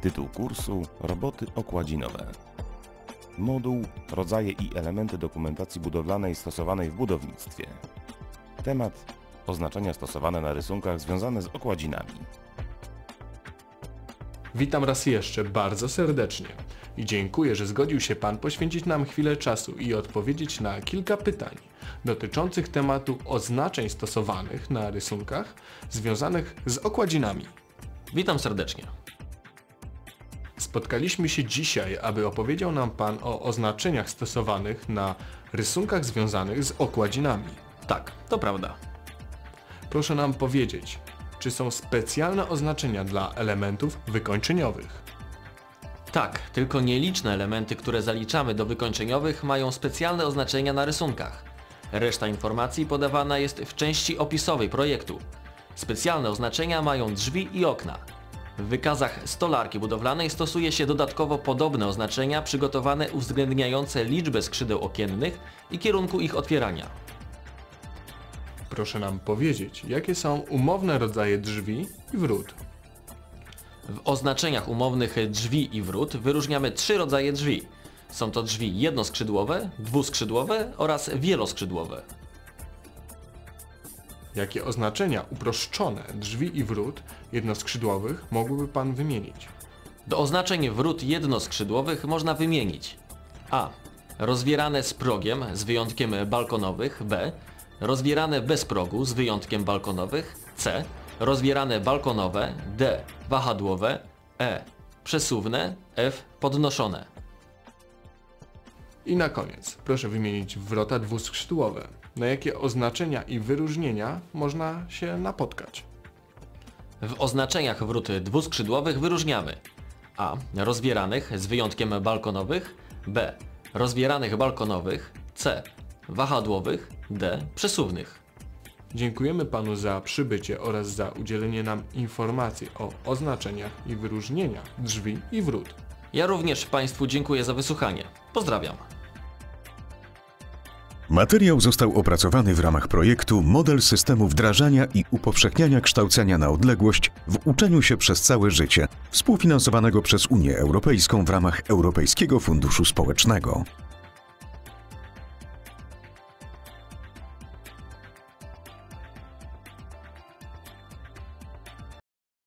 Tytuł kursu: Roboty okładzinowe. Moduł: Rodzaje i elementy dokumentacji budowlanej stosowanej w budownictwie. Temat: oznaczenia stosowane na rysunkach związane z okładzinami. Witam raz jeszcze bardzo serdecznie i dziękuję, że zgodził się Pan poświęcić nam chwilę czasu i odpowiedzieć na kilka pytań dotyczących tematu oznaczeń stosowanych na rysunkach związanych z okładzinami. Witam serdecznie. Spotkaliśmy się dzisiaj, aby opowiedział nam Pan o oznaczeniach stosowanych na rysunkach związanych z okładzinami. Tak, to prawda. Proszę nam powiedzieć, czy są specjalne oznaczenia dla elementów wykończeniowych? Tak, tylko nieliczne elementy, które zaliczamy do wykończeniowych, mają specjalne oznaczenia na rysunkach. Reszta informacji podawana jest w części opisowej projektu. Specjalne oznaczenia mają drzwi i okna. W wykazach stolarki budowlanej stosuje się dodatkowo podobne oznaczenia przygotowane uwzględniające liczbę skrzydeł okiennych i kierunku ich otwierania. Proszę nam powiedzieć, jakie są umowne rodzaje drzwi i wrót. W oznaczeniach umownych drzwi i wrót wyróżniamy 3 rodzaje drzwi. Są to drzwi jednoskrzydłowe, dwuskrzydłowe oraz wieloskrzydłowe. Jakie oznaczenia uproszczone drzwi i wrót jednoskrzydłowych mógłby Pan wymienić? Do oznaczeń wrót jednoskrzydłowych można wymienić: a. rozwierane z progiem z wyjątkiem balkonowych, b. rozwierane bez progu z wyjątkiem balkonowych, c. rozwierane balkonowe, d. wahadłowe, e. przesuwne, f. podnoszone. I na koniec, proszę wymienić wrota dwuskrzydłowe. Na jakie oznaczenia i wyróżnienia można się napotkać? W oznaczeniach wrót dwuskrzydłowych wyróżniamy: a. rozwieranych z wyjątkiem balkonowych, b. rozwieranych balkonowych, c. wahadłowych, d. przesuwnych. Dziękujemy Panu za przybycie oraz za udzielenie nam informacji o oznaczeniach i wyróżnieniach drzwi i wrót. Ja również Państwu dziękuję za wysłuchanie. Pozdrawiam. Materiał został opracowany w ramach projektu Model systemu wdrażania i upowszechniania kształcenia na odległość w uczeniu się przez całe życie, współfinansowanego przez Unię Europejską w ramach Europejskiego Funduszu Społecznego.